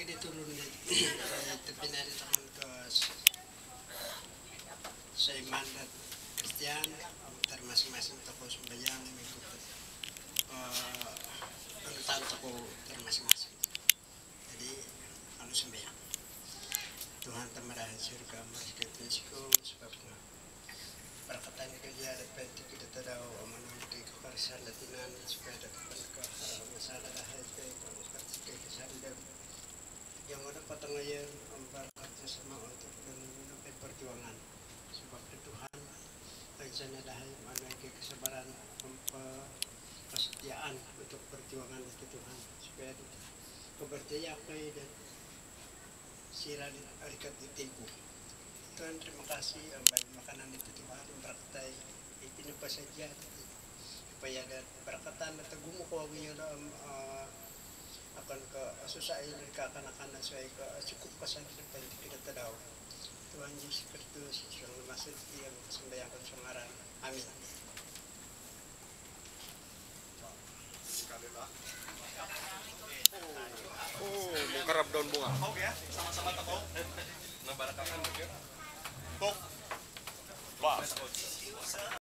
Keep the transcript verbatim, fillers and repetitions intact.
turun din. Ito pinaritakan ko sa iman at Kristiyan, tar masing-masing toko sumbayang, may kupit. Ano tanto ko tar masing-masing. Jadi, ano sumbayang. Tuhan tamarahan surga, marikatan ko, sebab nga. Barakatan ka diya, at pwede kita tadaw, amanon kay kakarisan latinan, supaya dapat ka masalah dahil kay kakarisan kay kasandang. Yang ada patangayan ang barakatnya sama untuk mencapai perjuangan. Sebab Tuhan ay sana dahil mana kay kesabaran, kesetiaan untuk perjuangan itu Tuhan. Supaya kepercaya kay dan sira di arikat di tempo. Tuhan terima kasih ang baik makanan itu Tuhan berakatay ipinapa saja supaya ada berakatan at gumuko ngayon ang uh, akan ke susahnya mereka akan-akan saya ke cukup kesan sampai kita tahu Tuhan Yesus Kristus yang masuk yang sembahyangkan sungaran. Amin. Oh, mau kerap daun bunga. Oke ya, sama-sama tepuk. Nabarakakan. Pok. Wah.